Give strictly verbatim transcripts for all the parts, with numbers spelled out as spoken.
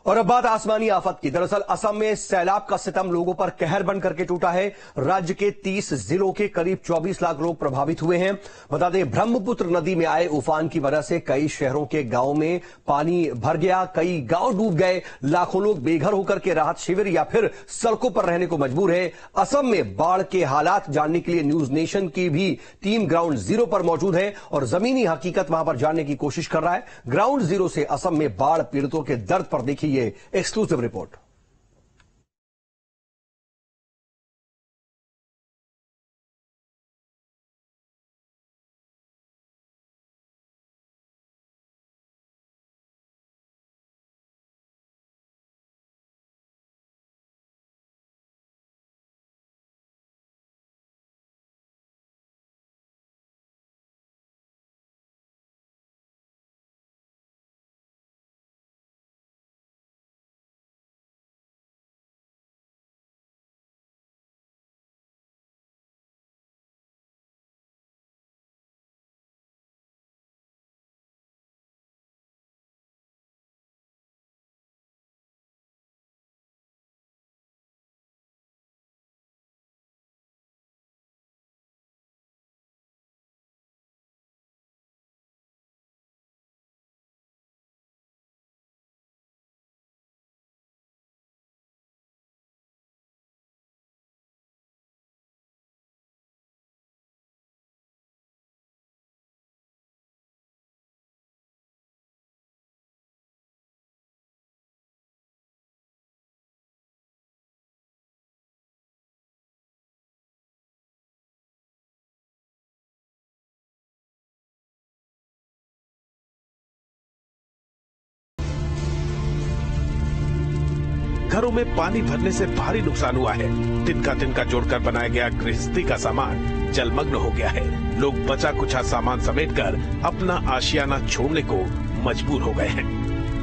और अब बात आसमानी आफत की। दरअसल असम में सैलाब का सितम लोगों पर कहर बन करके टूटा है। राज्य के तीस जिलों के करीब चौबीस लाख लोग प्रभावित हुए हैं। बता दें, ब्रह्मपुत्र नदी में आए उफान की वजह से कई शहरों के गांव में पानी भर गया, कई गांव डूब गए, लाखों लोग बेघर होकर के राहत शिविर या फिर सड़कों पर रहने को मजबूर है। असम में बाढ़ के हालात जानने के लिए न्यूज नेशन की भी टीम ग्राउंड जीरो पर मौजूद है और जमीनी हकीकत वहां पर जानने की कोशिश कर रहा है। ग्राउंड जीरो से असम में बाढ़ पीड़ितों के दर्द पर देखिए ये एक्सक्लूसिव रिपोर्ट। घरों में पानी भरने से भारी नुकसान हुआ है। तिनका तिनका जोड़कर बनाया गया गृहस्थी का सामान जलमग्न हो गया है। लोग बचा कुछा सामान समेटकर अपना आशियाना छोड़ने को मजबूर हो गए हैं।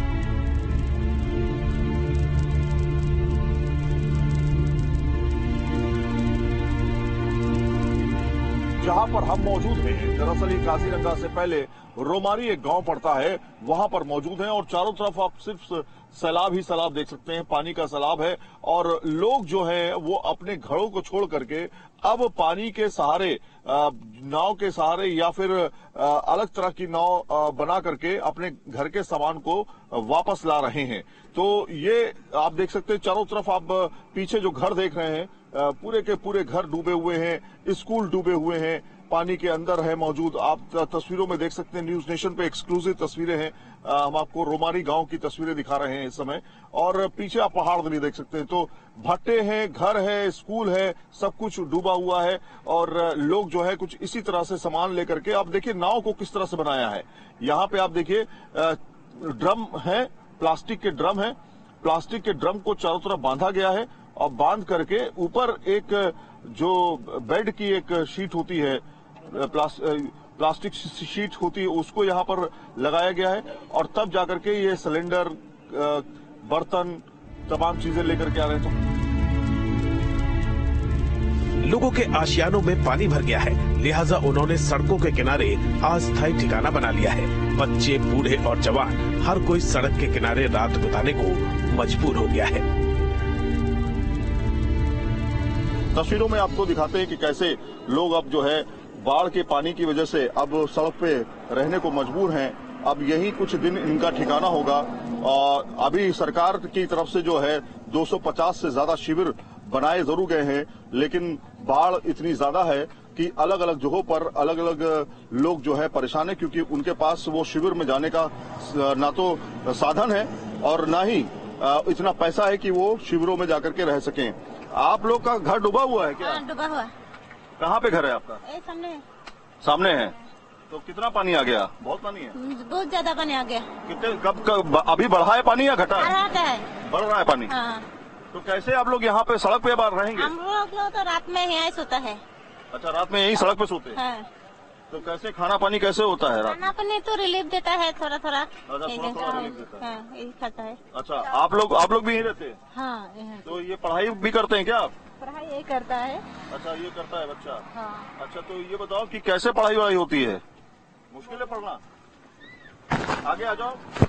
जहां पर हम मौजूद हैं, दरअसल ये काजीरंगा से पहले रोमारी एक गांव पड़ता है, वहां पर मौजूद हैं और चारों तरफ आप सिर्फ सैलाब ही सैलाब देख सकते हैं, पानी का सैलाब है और लोग जो हैं वो अपने घरों को छोड़ करके अब पानी के सहारे, नाव के सहारे या फिर अलग तरह की नाव बना करके अपने घर के सामान को वापस ला रहे हैं। तो ये आप देख सकते हैं, चारों तरफ आप पीछे जो घर देख रहे हैं, पूरे के पूरे घर डूबे हुए हैं, स्कूल डूबे हुए हैं, पानी के अंदर है मौजूद। आप तस्वीरों में देख सकते हैं, न्यूज नेशन पे एक्सक्लूसिव तस्वीरें हैं। हम आपको रोमारी गांव की तस्वीरें दिखा रहे हैं इस समय और पीछे आप पहाड़ भी देख सकते हैं। तो भट्टे हैं, घर है, स्कूल है, सब कुछ डूबा हुआ है और लोग जो है कुछ इसी तरह से सामान लेकर के, आप देखिए नाव को किस तरह से बनाया है। यहाँ पे आप देखिए ड्रम है, प्लास्टिक के ड्रम है, प्लास्टिक के ड्रम को चारों तरफ बांधा गया है और बांध करके ऊपर एक जो बेड की एक शीट होती है, प्लास, प्लास्टिक शीट होती है, उसको यहाँ पर लगाया गया है और तब जाकर के ये सिलेंडर, बर्तन, तमाम चीजें लेकर के आ रहे हैं। लोगों के आशियानों में पानी भर गया है, लिहाजा उन्होंने सड़कों के किनारे अस्थायी ठिकाना बना लिया है। बच्चे, बूढ़े और जवान हर कोई सड़क के किनारे रात बिताने को मजबूर हो गया है। तस्वीरों में आपको दिखाते हैं कि कैसे लोग अब जो है बाढ़ के पानी की वजह से अब सड़क पे रहने को मजबूर हैं। अब यही कुछ दिन इनका ठिकाना होगा और अभी सरकार की तरफ से जो है दो सौ पचास से ज्यादा शिविर बनाए जरूर गए हैं, लेकिन बाढ़ इतनी ज्यादा है कि अलग अलग जगहों पर अलग अलग लोग जो है परेशान है, क्योंकि उनके पास वो शिविर में जाने का ना तो साधन है और ना ही इतना पैसा है कि वो शिविरों में जाकर के रह सकें। आप लोग का घर डूबा हुआ है क्या? हाँ, डूबा हुआ। कहाँ पे घर है आपका? ए, सामने सामने है। तो कितना पानी आ गया? बहुत पानी है, बहुत ज्यादा पानी आ गया। कितने कब, कब अभी बढ़ा है पानी या घटा है? बढ़ा है, बढ़ रहा है पानी। हाँ। तो कैसे आप लोग यहाँ पे सड़क पे बाहर रहेंगे? हम लोग तो रात में यहीं सोता है। अच्छा, रात में यहीं सड़क पे सोते हैं? हाँ। तो कैसे खाना पानी कैसे होता है रात? खाना पानी तो रिलीफ देता है थोड़ा थोड़ा। अच्छा, थोड़ा थोड़ा रिलीफ देता है। हाँ, यही खाता है। अच्छा, आप लोग आप लोग भी यहीं रहते हैं? हाँ, यहाँ। तो ये पढ़ाई भी करते हैं क्या आप? पढ़ाई यही करता है। अच्छा, ये करता है बच्चा। हाँ। अच्छा, तो ये बताओ कि कैसे पढ़ाई वढ़ाई होती है? मुश्किल है पढ़ना? आगे आ जाओ।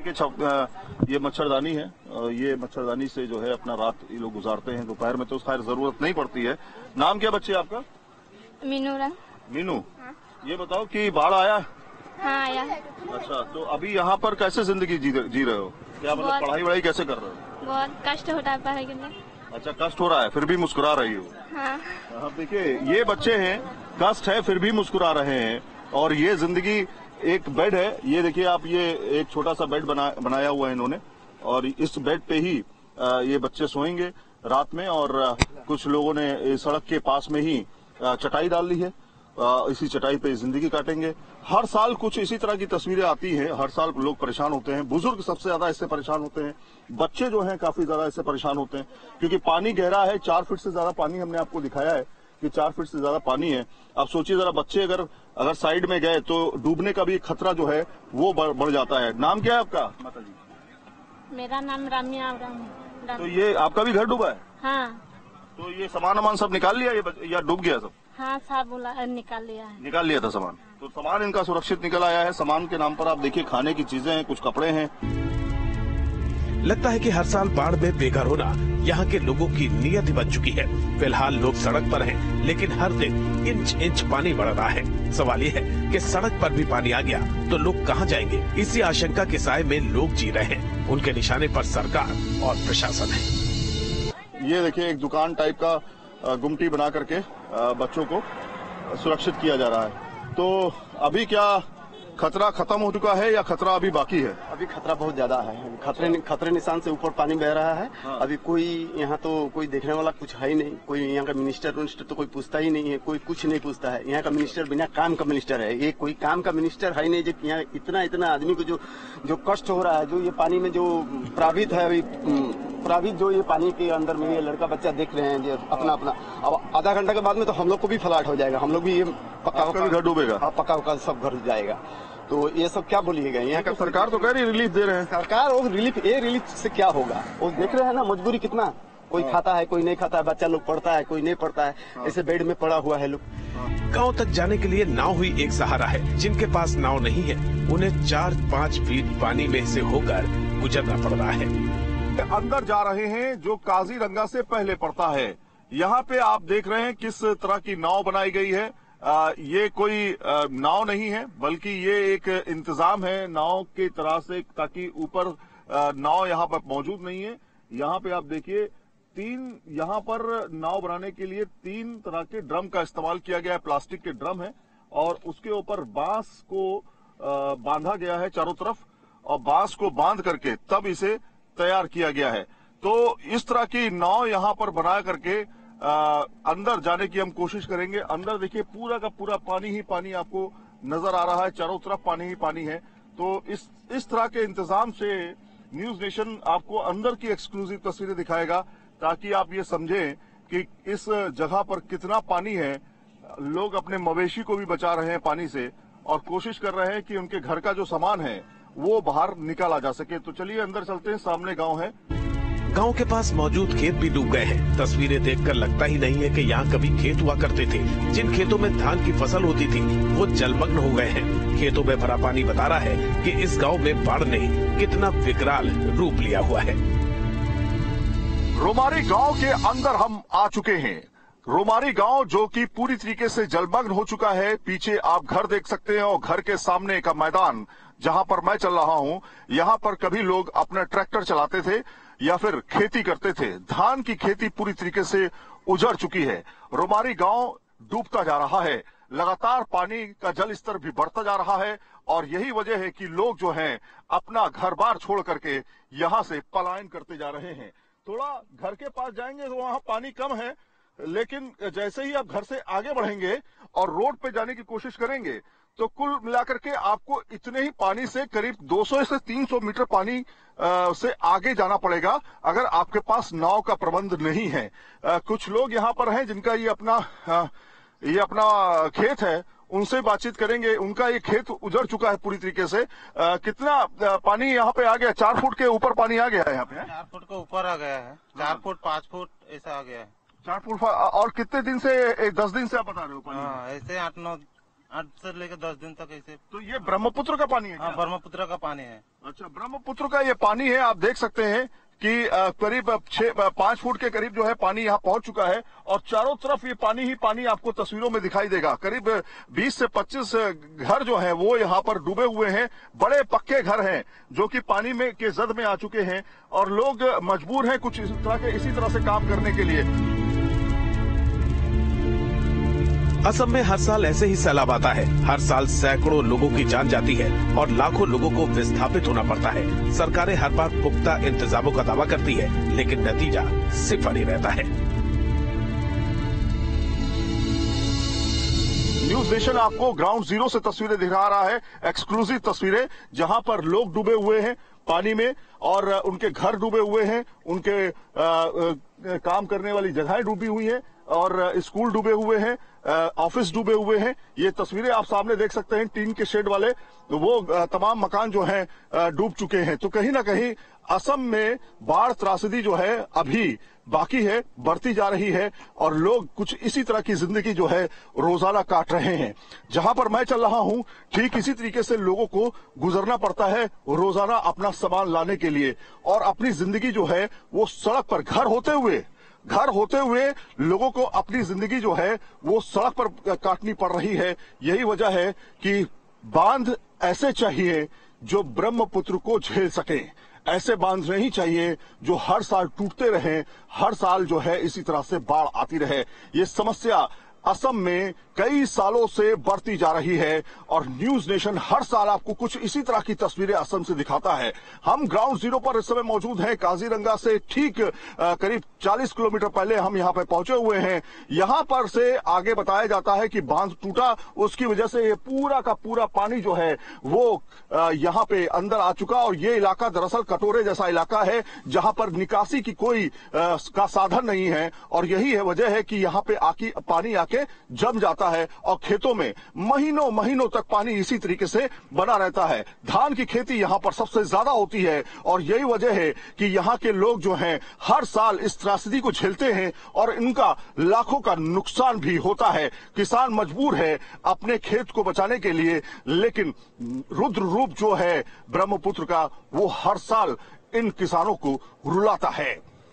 देखिए छप- अ, ये मच्छरदानी है। अ, ये मच्छरदानी से जो है अपना रात ये लोग गुजारते हैं। दोपहर में तो खैर जरूरत नहीं पड़ती है। नाम क्या बच्चे आपका? मीनू रंग। मीनू, ये बताओ कि बाढ़ आया? हाँ आया। अच्छा, तो अभी यहाँ पर कैसे जिंदगी जी, जी रहे हो? क्या मतलब बहुत- पढ़ाई वढ़ाई कैसे कर रहे हो? बहुत कष्ट होता है पढ़ाई के लिए। अच्छा, कष्ट हो रहा है फिर भी मुस्कुरा रही हो। हाँ। अब देखिए ये बच्चे हैं, कष्ट है फिर भी मुस्कुरा रहे हैं। और ये जिंदगी, एक बेड है, ये देखिए आप, ये एक छोटा सा बेड बना, बनाया हुआ है इन्होंने। और इस बेड पे ही आ, ये बच्चे सोएंगे रात में। और आ, कुछ लोगों ने इस सड़क के पास में ही आ, चटाई डाल ली है। आ, इसी चटाई पे जिंदगी काटेंगे। हर साल कुछ इसी तरह की तस्वीरें आती हैं। हर साल लोग परेशान होते हैं। बुजुर्ग सबसे ज्यादा इससे परेशान होते हैं। बच्चे जो हैं काफी ज्यादा इससे परेशान होते हैं, क्योंकि पानी गहरा है। चार फीट से ज्यादा पानी हमने आपको दिखाया है कि चार फीट से ज्यादा पानी है। अब सोचिए जरा, बच्चे अगर अगर साइड में गए तो डूबने का भी खतरा जो है वो बढ़, बढ़ जाता है। नाम क्या है आपका माता जी? मेरा नाम रामिया राम, राम। तो ये आपका भी घर डूबा है? हाँ तो ये सामान वामान सब निकाल लिया ये बच- या डूब गया सब? हाँ सब बोला निकाल लिया है। निकाल लिया था सामान। तो सामान इनका सुरक्षित निकल आया है। सामान के नाम पर आप देखिए खाने की चीजें हैं, कुछ कपड़े हैं। लगता है कि हर साल बाढ़ में बेघर होना यहाँ के लोगों की नियति बन चुकी है। फिलहाल लोग सड़क पर हैं, लेकिन हर दिन इंच इंच पानी बढ़ रहा है। सवाल ये है कि सड़क पर भी पानी आ गया तो लोग कहाँ जाएंगे? इसी आशंका के साए में लोग जी रहे हैं। उनके निशाने पर सरकार और प्रशासन है। ये देखिए एक दुकान टाइप का अ, गुमटी बना करके अ, बच्चों को सुरक्षित किया जा रहा है। तो अभी क्या खतरा खत्म हो चुका है या खतरा अभी बाकी है? अभी खतरा बहुत ज्यादा है। खतरे खतरे निशान से ऊपर पानी बह रहा है। हाँ। अभी कोई यहाँ तो कोई देखने वाला कुछ है ही नहीं। कोई यहाँ का मिनिस्टर मिनिस्टर तो कोई पूछता ही नहीं है। कोई कुछ नहीं पूछता है। यहाँ का मिनिस्टर बिना काम का मिनिस्टर है। ये कोई काम का मिनिस्टर है नहीं। जो यहाँ इतना इतना आदमी को जो जो कष्ट हो रहा है, जो ये पानी में जो प्रावित है, अभी प्रावित जो ये पानी के अंदर में ये लड़का बच्चा देख रहे हैं जो अपना अपना, अब आधा घंटा के बाद में तो हम लोग को भी फ्लड हो जाएगा। हम लोग भी ये पक्का आपका भी घर डूबेगा? हाँ, पक्का पक्का सब घर जाएगा। तो ये सब क्या बोलिएगा? यहाँ का सरकार तो कह रही रिलीफ दे रहे हैं। सरकार वो रिलीफ, ये रिलीफ से क्या होगा? वो देख रहे हैं ना मजबूरी कितना। कोई खाता है, कोई नहीं खाता है। बच्चा लोग पढ़ता है, कोई नहीं पढ़ता है। ऐसे बेड में पड़ा हुआ है लोग। गांव तक जाने के लिए नाव ही एक सहारा है। जिनके पास नाव नहीं है उन्हें चार पाँच फीट पानी में से होकर गुजरना पड़ रहा है। अंदर जा रहे हैं जो काजीरंगा से पहले पड़ता है। यहाँ पे आप देख रहे हैं किस तरह की नाव बनाई गई है। आ, ये कोई आ, नाव नहीं है, बल्कि ये एक इंतजाम है नाव की तरह से, ताकि ऊपर आ, नाव यहाँ पर मौजूद नहीं है। यहाँ पे आप देखिए तीन, यहाँ पर नाव बनाने के लिए तीन तरह के ड्रम का इस्तेमाल किया गया है। प्लास्टिक के ड्रम है और उसके ऊपर बांस को आ, बांधा गया है चारों तरफ, और बांस को बांध करके तब इसे तैयार किया गया है। तो इस तरह की नाव यहाँ पर बना करके आ, अंदर जाने की हम कोशिश करेंगे। अंदर देखिए पूरा का पूरा पानी ही पानी आपको नजर आ रहा है। चारों तरफ पानी ही पानी है। तो इस इस तरह के इंतजाम से न्यूज नेशन आपको अंदर की एक्सक्लूसिव तस्वीरें दिखाएगा, ताकि आप ये समझें कि इस जगह पर कितना पानी है। लोग अपने मवेशी को भी बचा रहे हैं पानी से और कोशिश कर रहे हैं कि उनके घर का जो सामान है वो बाहर निकाला जा सके। तो चलिए अंदर चलते हैं। सामने गांव है। गांव के पास मौजूद खेत भी डूब गए हैं। तस्वीरें देखकर लगता ही नहीं है कि यहाँ कभी खेत हुआ करते थे। जिन खेतों में धान की फसल होती थी वो जलमग्न हो गए हैं। खेतों में भरा पानी बता रहा है कि इस गांव में बाढ़ ने कितना विकराल रूप लिया हुआ है। रोमारी गांव के अंदर हम आ चुके हैं। रोमारी गांव जो कि पूरी तरीके से जलमग्न हो चुका है। पीछे आप घर देख सकते हैं और घर के सामने का मैदान जहां पर मैं चल रहा हूं, यहां पर कभी लोग अपना ट्रैक्टर चलाते थे या फिर खेती करते थे। धान की खेती पूरी तरीके से उजड़ चुकी है। रोमारी गांव डूबता जा रहा है। लगातार पानी का जल स्तर भी बढ़ता जा रहा है और यही वजह है कि लोग जो हैं अपना घर बार छोड़ करके यहां से पलायन करते जा रहे हैं। थोड़ा घर के पास जाएंगे तो वहां पानी कम है, लेकिन जैसे ही आप घर से आगे बढ़ेंगे और रोड पे जाने की कोशिश करेंगे तो कुल मिलाकर के आपको इतने ही पानी से करीब दो सौ से तीन सौ मीटर पानी आ, से आगे जाना पड़ेगा अगर आपके पास नाव का प्रबंध नहीं है। आ, कुछ लोग यहाँ पर हैं जिनका ये अपना आ, ये अपना खेत है, उनसे बातचीत करेंगे। उनका ये खेत उजड़ चुका है पूरी तरीके से। आ, कितना आ, पानी यहाँ पे आ गया? चार फुट के ऊपर पानी आ गया है यहाँ पे? चार फुट के ऊपर आ गया है। चार फुट पाँच फुट ऐसा आ गया है। चार फुट। और कितने दिन से? दस दिन से आप बता रहे हो पानी? हाँ, ऐसे आठ नौ आठ से लेकर दस दिन तक ऐसे। तो ये ब्रह्मपुत्र का पानी है हाँ, क्या? ब्रह्मपुत्र का पानी है। अच्छा, ब्रह्मपुत्र का ये पानी है। आप देख सकते हैं कि अ, करीब छह पांच फुट के करीब जो है पानी यहाँ पहुंच चुका है और चारों तरफ ये पानी ही पानी आपको तस्वीरों में दिखाई देगा। करीब बीस से पच्चीस घर जो हैं वो यहाँ पर डूबे हुए हैं। बड़े पक्के घर हैं जो कि पानी में के जद में आ चुके हैं और लोग मजबूर हैं कुछ इस तरह के इसी तरह से काम करने के लिए। असम में हर साल ऐसे ही सैलाब आता है। हर साल सैकड़ों लोगों की जान जाती है और लाखों लोगों को विस्थापित होना पड़ता है। सरकारें हर बार पुख्ता इंतजामों का दावा करती है, लेकिन नतीजा सिफर ही रहता है। न्यूज नेशन आपको ग्राउंड जीरो से तस्वीरें दिखा रहा है, एक्सक्लूसिव तस्वीरें जहां पर लोग डूबे हुए हैं पानी में और उनके घर डूबे हुए हैं, उनके आ, आ, काम करने वाली जगहें डूबी हुई हैं और स्कूल डूबे हुए हैं, ऑफिस डूबे हुए हैं। ये तस्वीरें आप सामने देख सकते हैं, टीन के शेड वाले वो तमाम मकान जो हैं डूब चुके हैं। तो कहीं ना कहीं असम में बाढ़ त्रासदी जो है अभी बाकी है, बढ़ती जा रही है और लोग कुछ इसी तरह की जिंदगी जो है रोजाना काट रहे हैं। जहां पर मैं चल रहा हूं ठीक इसी तरीके से लोगों को गुजरना पड़ता है रोजाना अपना सामान लाने के लिए और अपनी जिंदगी जो है वो सड़क पर घर होते हुए घर होते हुए लोगों को अपनी जिंदगी जो है वो सड़क पर काटनी पड़ रही है। यही वजह है कि बांध ऐसे चाहिए जो ब्रह्मपुत्र को झेल सके। ऐसे बांध नहीं चाहिए जो हर साल टूटते रहें, हर साल जो है इसी तरह से बाढ़ आती रहे। ये समस्या असम में कई सालों से बढ़ती जा रही है और न्यूज नेशन हर साल आपको कुछ इसी तरह की तस्वीरें असम से दिखाता है। हम ग्राउंड जीरो पर इस समय मौजूद हैं, काजीरंगा से ठीक करीब चालीस किलोमीटर पहले हम यहां पर पहुंचे हुए हैं। यहां पर से आगे बताया जाता है कि बांध टूटा, उसकी वजह से ये पूरा का पूरा पानी जो है वो यहां पे अंदर आ चुका और ये इलाका दरअसल कटोरे जैसा इलाका है जहां पर निकासी की कोई आ, का साधन नहीं है और यही है वजह है कि यहां पे आकी पानी आके जम जाता है और खेतों में महीनों महीनों तक पानी इसी तरीके से बना रहता है। धान की खेती यहां पर सबसे ज्यादा होती है और यही वजह है कि यहां के लोग जो हैं हर साल इस त्रासदी को झेलते हैं और इनका लाखों का नुकसान भी होता है। किसान मजबूर है अपने खेत को बचाने के लिए, लेकिन रुद्र रूप जो है ब्रह्मपुत्र का वो हर साल इन किसानों को रुलाता है।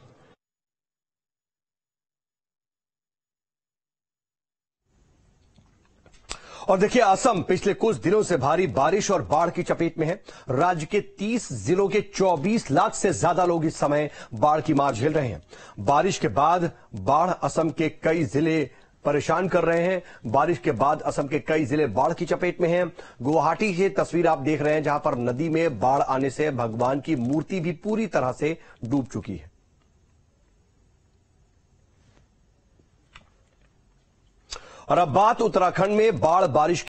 और देखिए, असम पिछले कुछ दिनों से भारी बारिश और बाढ़ की चपेट में है। राज्य के तीस जिलों के चौबीस लाख से ज्यादा लोग इस समय बाढ़ की मार झेल रहे हैं। बारिश के बाद बाढ़ असम के कई जिले परेशान कर रहे हैं। बारिश के बाद असम के कई जिले बाढ़ की चपेट में हैं। गुवाहाटी की तस्वीर आप देख रहे हैं जहां पर नदी में बाढ़ आने से भगवान की मूर्ति भी पूरी तरह से डूब चुकी है। और अब बात उत्तराखंड में बाढ़ बारिश